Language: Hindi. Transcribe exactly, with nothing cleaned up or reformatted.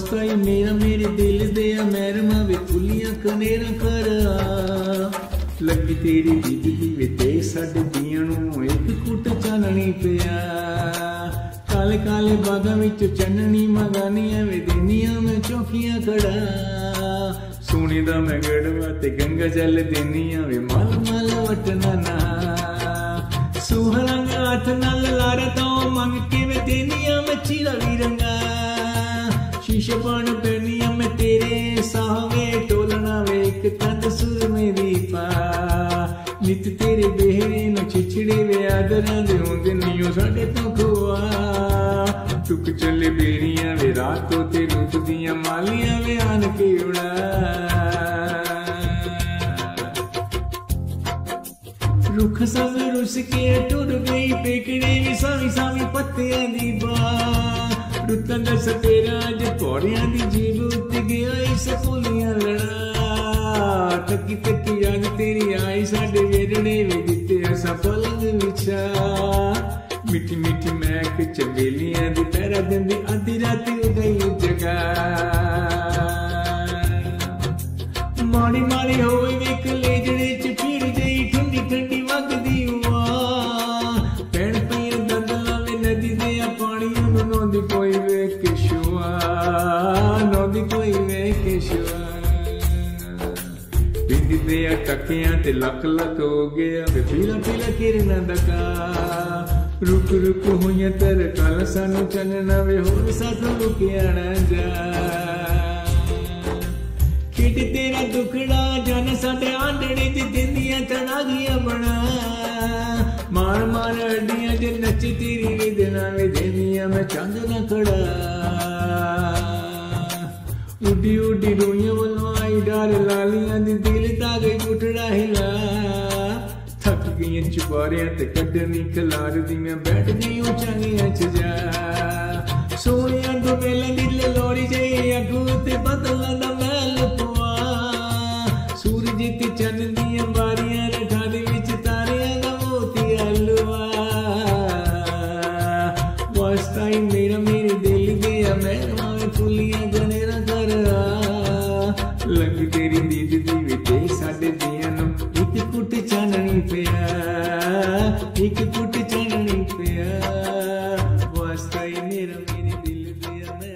वास्ता ही मेरा मेरे दिल दे मैरमा वे फुलियां कनेरा कर लगी तेरी दीद दी वे ते साडे दियां नूं एक कुट चाननी पिया काले काले बागां विच चन्ननी मगानियां वे देनियां मैं चौकियां खड़ा सोने दा मैं गड़वा ते गंगा जल देनियां वे मल मल वटना ना सुहरंग हाथ नाल लारा तो मंग के वे देनियां मैं चीरा वी रंगा शीशे पान पैनियां मैं तेरे सावे टोलना वे एक कंद सुर में दीपा नित तेरे बेहरे नु छिछड़े वे आदरां दे होंदे नियो साडे तो खोआ टुक चले बेड़ियां वे रातों ते रूप दियां मालियां वे आन के उड़ा रुख संग रुस के टुर गई पेकड़े वी सावी सावी पत्तियां दी बा रुतां दा सतेरा अज पौड़ियां दी जीव उत गया इस फुलियां लड़ा तकी तकी याद तेरी आई साडे वेरणे वे दिते असा पलंग विछा मिठी मिठी महक चमेलियां दी पैरा दिंदी आधी रात उदई जगा माड़ी माड़ी होवे वेख लेजड़े च फिर जई ठंडी ठंडी वगदी हुआ पैण पईया दंदलां वे नदी दे पानियां नूं नौंदी कोई वेख शुआ नौंदी कोई वेख शुआ बिंदी दे टकियां ते लक लक हो गया वे पीला पीला किरना दका रुक रुक होइयां तर कल सानू चलना वे होर साथों रुकिया ना जा खिट तेरा दुखड़ा जन साडे आंडड़े च दिंदियां तनागियां बना मार मार अड्डियां च नच तेरी वेदना वे देनियां मैं चंद ना खड़ा उड्डी उड्डी रोइयां वल्लों आई डर लालियां दी दिल दा गई गुठड़ा हिला थक गई चुबारियां ते कड्डनी खलार दी मैं बैठ गई उचाइयां च जा सोनिया दो मेले दी लोरी जई अगू ते बदलां दा महल पुआ सूरज ते चंद दियां बारियां रठा दे विच तारियां दा मोती हलवा वास्ता ही मेरा मेरे दिल गया मैरमा वे फुलियां गनेरा कर लगी तेरी दीद दी वे ते साडे दियां नूं एक कुट चाननी पिया एक कुट चाननी पिया वास्ता ही मेरा मेरे दिल गया।